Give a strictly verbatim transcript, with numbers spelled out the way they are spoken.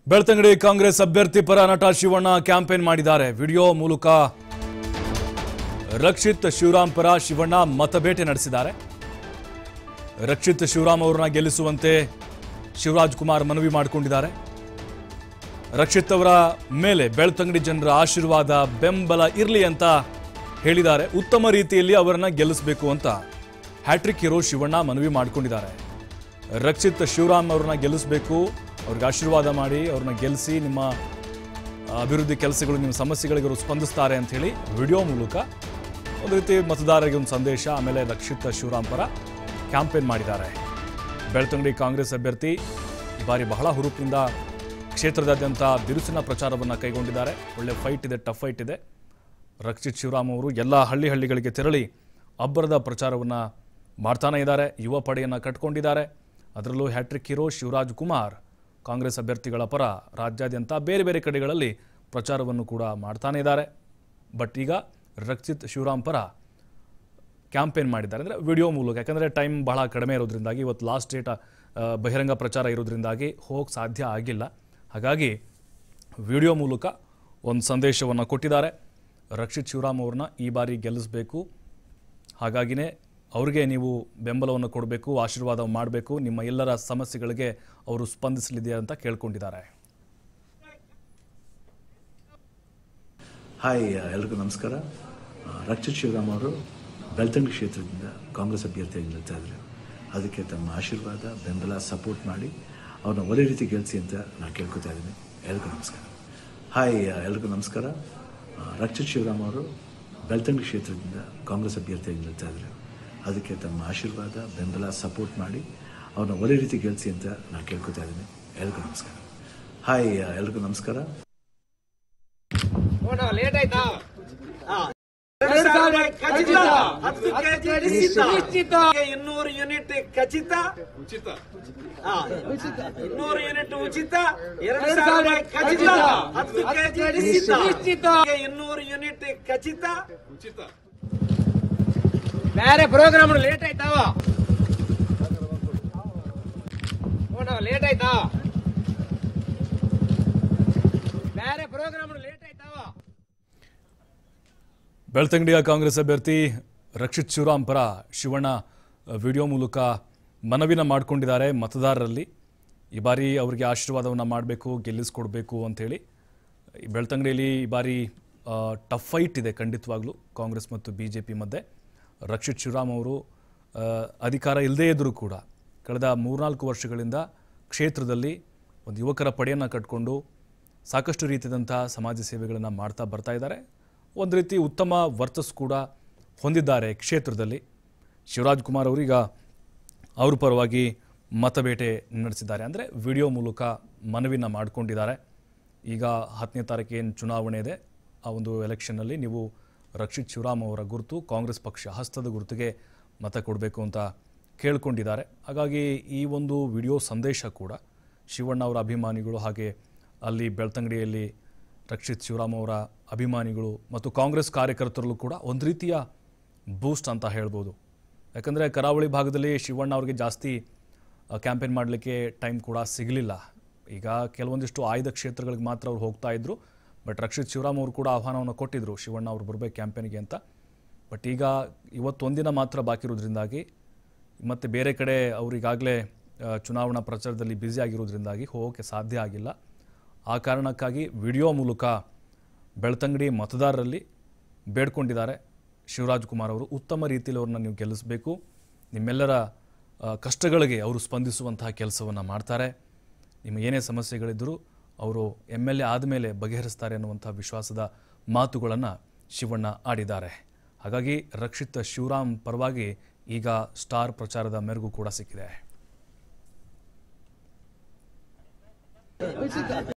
ಬೆಳ್ತಂಗಡಿ ಕಾಂಗ್ರೆಸ್ ಅಭ್ಯರ್ಥಿ ಪರ ನಟ ಶಿವಣ್ಣ ಕ್ಯಾಂಪೇನ್ ಮಾಡಿದ್ದಾರೆ. ವಿಡಿಯೋ ಮೂಲಕ ರಕ್ಷಿತ್ ಶಿವರಾಮ್ ಪರ ಶಿವಣ್ಣ ಮತಬೇಟೆ ನಡೆಸಿದ್ದಾರೆ. ರಕ್ಷಿತ್ ಶಿವರಾಮ್ ಅವರನ್ನ ಗೆಲ್ಲಿಸುವಂತೆ ಶಿವರಾಜ್ ಕುಮಾರ್ ಮನವಿ ಮಾಡಿಕೊಂಡಿದ್ದಾರೆ. ರಕ್ಷಿತ್ ಅವರ ಮೇಲೆ ಬೆಳ್ತಂಗಡಿ ಜನರ ಆಶೀರ್ವಾದ ಬೆಂಬಲ ಇರಲಿ ಅಂತ ಹೇಳಿದ್ದಾರೆ. ಉತ್ತಮ ರೀತಿಯಲ್ಲಿ ಅವರನ್ನ ಗೆಲ್ಲಿಸಬೇಕು ಅಂತ ಹ್ಯಾಟ್ರಿಕ್ ಹೀರೋ ಶಿವಣ್ಣ ಮನವಿ ಮಾಡಿಕೊಂಡಿದ್ದಾರೆ. ರಕ್ಷಿತ್ ಶಿವರಾಮ್ ಅವರನ್ನ ಗೆಲ್ಲಿಸಬೇಕು, ಅವ್ರಿಗೆ ಆಶೀರ್ವಾದ ಮಾಡಿ ಅವ್ರನ್ನ ಗೆಲ್ಲಿಸಿ, ನಿಮ್ಮ ಅಭಿವೃದ್ಧಿ ಕೆಲಸಗಳು ನಿಮ್ಮ ಸಮಸ್ಯೆಗಳಿಗೆ ಅವರು ಸ್ಪಂದಿಸ್ತಾರೆ ಅಂತ ಹೇಳಿ ವಿಡಿಯೋ ಮೂಲಕ ಒಂದು ರೀತಿ ಮತದಾರರಿಗೆ ಒಂದು ಸಂದೇಶ, ಆಮೇಲೆ ರಕ್ಷಿತ್ ಶಿವರಾಮ್ ಪರ ಕ್ಯಾಂಪೇನ್ ಮಾಡಿದ್ದಾರೆ. ಬೆಳ್ತಂಗಡಿ ಕಾಂಗ್ರೆಸ್ ಅಭ್ಯರ್ಥಿ ಈ ಬಾರಿ ಬಹಳ ಹುರುಪಿನಿಂದ ಕ್ಷೇತ್ರದಾದ್ಯಂತ ಬಿರುಸಿನ ಪ್ರಚಾರವನ್ನು ಕೈಗೊಂಡಿದ್ದಾರೆ. ಒಳ್ಳೆ ಫೈಟ್ ಇದೆ, ಟಫ್ ಫೈಟ್ ಇದೆ. ರಕ್ಷಿತ್ ಶಿವರಾಮ್ ಅವರು ಎಲ್ಲ ಹಳ್ಳಿ ಹಳ್ಳಿಗಳಿಗೆ ತೆರಳಿ ಅಬ್ಬರದ ಪ್ರಚಾರವನ್ನು ಮಾಡ್ತಾನೆ ಇದ್ದಾರೆ. ಯುವ ಪಡೆಯನ್ನು ಕಟ್ಕೊಂಡಿದ್ದಾರೆ. ಅದರಲ್ಲೂ ಹ್ಯಾಟ್ರಿಕ್ ಹೀರೋ ಶಿವರಾಜ್ ಕುಮಾರ್ ಕಾಂಗ್ರೆಸ್ ಅಭ್ಯರ್ಥಿಗಳ ಪರ ರಾಜ್ಯಾದ್ಯಂತ ಬೇರೆ ಬೇರೆ ಕಡೆಗಳಲ್ಲಿ ಪ್ರಚಾರವನ್ನು ಕೂಡ ಮಾಡ್ತಾನೆ ಇದ್ದಾರೆ. ಬಟ್ ಈಗ ರಕ್ಷಿತ್ ಶಿವರಾಮ್ ಪರ ಕ್ಯಾಂಪೇನ್ ಮಾಡಿದ್ದಾರೆ, ಅಂದರೆ ವಿಡಿಯೋ ಮೂಲಕ. ಯಾಕಂದರೆ ಟೈಮ್ ಬಹಳ ಕಡಿಮೆ ಇರೋದ್ರಿಂದಾಗಿ, ಇವತ್ತು ಲಾಸ್ಟ್ ಡೇಟ್ ಬಹಿರಂಗ ಪ್ರಚಾರ ಇರೋದ್ರಿಂದಾಗಿ ಹೋಗಕ್ಕೆ ಸಾಧ್ಯ ಆಗಿಲ್ಲ. ಹಾಗಾಗಿ ವಿಡಿಯೋ ಮೂಲಕ ಒಂದು ಸಂದೇಶವನ್ನು ಕೊಟ್ಟಿದ್ದಾರೆ. ರಕ್ಷಿತ್ ಶಿವರಾಮ್ ಅವ್ರನ್ನ ಈ ಬಾರಿ ಗೆಲ್ಲಿಸಬೇಕು, ಹಾಗಾಗಿನೇ ಅವ್ರಿಗೆ ನೀವು ಬೆಂಬಲವನ್ನು ಕೊಡಬೇಕು, ಆಶೀರ್ವಾದ ಮಾಡಬೇಕು, ನಿಮ್ಮ ಎಲ್ಲರ ಸಮಸ್ಯೆಗಳಿಗೆ ಅವರು ಸ್ಪಂದಿಸಲಿದೆ ಅಂತ ಕೇಳ್ಕೊಂಡಿದ್ದಾರೆ. ಹಾಯ್, ಎಲ್ರಿಗೂ ನಮಸ್ಕಾರ. ರಕ್ಷಿತ್ ಶಿವರಾಮ್ ಅವರು ಬೆಳ್ತಂಗಡಿ ಕ್ಷೇತ್ರದಿಂದ ಕಾಂಗ್ರೆಸ್ ಅಭ್ಯರ್ಥಿಯಾಗಿ ನಿಲ್ತಾ ಇದ್ದಾರೆ. ಅದಕ್ಕೆ ತಮ್ಮ ಆಶೀರ್ವಾದ, ಬೆಂಬಲ, ಸಪೋರ್ಟ್ ಮಾಡಿ ಅವ್ರನ್ನ ಒಳ್ಳೆ ರೀತಿ ಗೆಲ್ಲಿಸಿ ಅಂತ ನಾನು ಕೇಳ್ಕೊತಾ ಇದ್ದೀನಿ. ಎಲ್ರಿಗೂ ನಮಸ್ಕಾರ. ಹಾಯ್, ಎಲ್ರಿಗೂ ನಮಸ್ಕಾರ. ರಕ್ಷಿತ್ ಶಿವರಾಮ್ ಅವರು ಬೆಳ್ತಂಗಡಿ ಕ್ಷೇತ್ರದಿಂದ ಕಾಂಗ್ರೆಸ್ ಅಭ್ಯರ್ಥಿಯಾಗಿ ನಿಲ್ತಾ ಇದ್ದಾರೆ. ಅದಕ್ಕೆ ತಮ್ಮ ಆಶೀರ್ವಾದ, ಬೆಂಬಲ, ಸಪೋರ್ಟ್ ಮಾಡಿ ಅವ್ರನ್ನ ಒಳ್ಳೆ ರೀತಿ ಗೆಲ್ಲಿಸಿ ಅಂತ ನಾನು ಕೇಳ್ಕೊತಾ ಇದ್ದೀನಿ. ಎಲ್ರಿಗೂ ನಮಸ್ಕಾರ. ಹಾಯ್, ಎಲ್ರಿಗೂ ನಮಸ್ಕಾರ. ಲೇಟ್ ಆಯ್ತಾ? ಇನ್ನೂರು ಯೂನಿಟ್ ಖಚಿತ, ಇನ್ನೂರು ಯೂನಿಟ್ ಉಚಿತ, ಎರಡು ಸಾವಿರ ಖಚಿತ, ಹತ್ತು ಕೆಜಿ ಇನ್ನೂರು ಯೂನಿಟ್ ಖಚಿತ ಉಚಿತ. ಬೇರೆ ಪ್ರೋಗ್ರಾಮ್ ಲೇಟ್ ಆಯ್ತಾವ? ಲೇಟ್ ಆಯ್ತಾ? ಬೇರೆ ಪ್ರೋಗ್ರಾಮ್ ಲೇಟ್ ಆಯ್ತಾವ? ಬೆಳ್ತಂಗಡಿಯ ಕಾಂಗ್ರೆಸ್ ಅಭ್ಯರ್ಥಿ ರಕ್ಷಿತ್ ಶಿವರಾಮ್ ಪರ ಶಿವಣ್ಣ ವಿಡಿಯೋ ಮೂಲಕ ಮನವಿನ ಮಾಡಿಕೊಂಡಿದ್ದಾರೆ ಮತದಾರರಲ್ಲಿ. ಈ ಬಾರಿ ಅವರಿಗೆ ಆಶೀರ್ವಾದವನ್ನು ಮಾಡಬೇಕು, ಗೆಲ್ಲಿಸ್ಕೊಡ್ಬೇಕು ಅಂಥೇಳಿ. ಈ ಬೆಳ್ತಂಗಡಿಯಲ್ಲಿ ಈ ಬಾರಿ ಟಫ್ ಫೈಟ್ ಇದೆ ಖಂಡಿತವಾಗ್ಲೂ ಕಾಂಗ್ರೆಸ್ ಮತ್ತು ಬಿ ಜೆ ಪಿ ಮಧ್ಯೆ. ರಕ್ಷಿತ್ ಶಿವರಾಮ್ ಅವರು ಅಧಿಕಾರ ಇಲ್ಲದೇ ಇದ್ದರೂ ಕೂಡ ಕಳೆದ ಮೂರ್ನಾಲ್ಕು ವರ್ಷಗಳಿಂದ ಕ್ಷೇತ್ರದಲ್ಲಿ ಒಂದು ಯುವಕರ ಪಡೆಯನ್ನು ಕಟ್ಟಿಕೊಂಡು ಸಾಕಷ್ಟು ರೀತಿಯಾದಂಥ ಸಮಾಜ ಸೇವೆಗಳನ್ನು ಮಾಡ್ತಾ ಬರ್ತಾ ಇದ್ದಾರೆ. ಒಂದು ರೀತಿ ಉತ್ತಮ ವರ್ಚಸ್ಸು ಕೂಡ ಹೊಂದಿದ್ದಾರೆ ಕ್ಷೇತ್ರದಲ್ಲಿ. ಶಿವರಾಜ್ ಕುಮಾರ್ ಅವರೀಗ ಅವ್ರ ಪರವಾಗಿ ಮತಬೇಟೆ ನಡೆಸಿದ್ದಾರೆ, ಅಂದರೆ ವಿಡಿಯೋ ಮೂಲಕ ಮನವಿನ ಮಾಡಿಕೊಂಡಿದ್ದಾರೆ. ಈಗ ಹತ್ತನೇ ತಾರೀಕೇನು ಚುನಾವಣೆ ಇದೆ, ಆ ಒಂದು ಎಲೆಕ್ಷನ್ನಲ್ಲಿ ನೀವು ರಕ್ಷಿತ್ ಶಿವರಾಮ್ ಅವರ ಗುರುತು ಕಾಂಗ್ರೆಸ್ ಪಕ್ಷ ಹಸ್ತದ ಗುರುತಿಗೆ ಮತ ಕೊಡಬೇಕು ಅಂತ ಕೇಳ್ಕೊಂಡಿದ್ದಾರೆ. ಹಾಗಾಗಿ ಈ ಒಂದು ವಿಡಿಯೋ ಸಂದೇಶ ಕೂಡ ಶಿವಣ್ಣ ಅವರ ಅಭಿಮಾನಿಗಳು, ಹಾಗೆ ಅಲ್ಲಿ ಬೆಳ್ತಂಗಡಿಯಲ್ಲಿ ರಕ್ಷಿತ್ ಶಿವರಾಮ್ ಅವರ ಅಭಿಮಾನಿಗಳು ಮತ್ತು ಕಾಂಗ್ರೆಸ್ ಕಾರ್ಯಕರ್ತರಲ್ಲೂ ಕೂಡ ಒಂದು ರೀತಿಯ ಬೂಸ್ಟ್ ಅಂತ ಹೇಳ್ಬೋದು. ಯಾಕಂದರೆ ಕರಾವಳಿ ಭಾಗದಲ್ಲಿ ಶಿವಣ್ಣ ಅವ್ರಿಗೆ ಜಾಸ್ತಿ ಕ್ಯಾಂಪೇನ್ ಮಾಡಲಿಕ್ಕೆ ಟೈಮ್ ಕೂಡ ಸಿಗಲಿಲ್ಲ. ಈಗ ಕೆಲವೊಂದಿಷ್ಟು ಆಯ್ದ ಕ್ಷೇತ್ರಗಳಿಗೆ ಮಾತ್ರ ಅವ್ರು ಹೋಗ್ತಾ ಇದ್ರು. ಬಟ್ ರಕ್ಷಿತ್ ಶಿವರಾಮ್ ಅವರು ಕೂಡ ಆಹ್ವಾನವನ್ನು ಕೊಟ್ಟಿದ್ದರು ಶಿವಣ್ಣ ಅವರು ಬರಬೇಕು ಕ್ಯಾಂಪೇನಿಗೆ ಅಂತ. ಬಟ್ ಈಗ ಇವತ್ತೊಂದಿನ ಮಾತ್ರ ಬಾಕಿ ಇರೋದ್ರಿಂದಾಗಿ ಮತ್ತು ಬೇರೆ ಕಡೆ ಅವರಿಗಾಗಲೇ ಚುನಾವಣಾ ಪ್ರಚಾರದಲ್ಲಿ ಬ್ಯುಸಿ ಆಗಿರೋದ್ರಿಂದಾಗಿ ಹೋಗೋಕ್ಕೆ ಸಾಧ್ಯ ಆಗಿಲ್ಲ. ಆ ಕಾರಣಕ್ಕಾಗಿ ವಿಡಿಯೋ ಮೂಲಕ ಬೆಳ್ತಂಗಡಿ ಮತದಾರರಲ್ಲಿ ಬೇಡ್ಕೊಂಡಿದ್ದಾರೆ ಶಿವರಾಜ್ ಕುಮಾರ್ ಅವರು. ಉತ್ತಮ ರೀತಿಯಲ್ಲಿ ಅವ್ರನ್ನ ನೀವು ಗೆಲ್ಲಿಸಬೇಕು, ನಿಮ್ಮೆಲ್ಲರ ಕಷ್ಟಗಳಿಗೆ ಅವರು ಸ್ಪಂದಿಸುವಂತಹ ಕೆಲಸವನ್ನು ಮಾಡ್ತಾರೆ. ನಿಮ್ಮ ಏನೇ ಸಮಸ್ಯೆಗಳಿದ್ದರೂ ಅವರು ಎಮ್ ಎಲ್ ಎ ಆದಮೇಲೆ ಬಗೆಹರಿಸ್ತಾರೆ ಅನ್ನುವಂಥ ವಿಶ್ವಾಸದ ಮಾತುಗಳನ್ನು ಶಿವಣ್ಣ ಆಡಿದ್ದಾರೆ. ಹಾಗಾಗಿ ರಕ್ಷಿತ್ ಶಿವರಾಮ್ ಪರವಾಗಿ ಈಗ ಸ್ಟಾರ್ ಪ್ರಚಾರದ ಮೆರುಗು ಕೂಡ ಸಿಕ್ಕಿದೆ.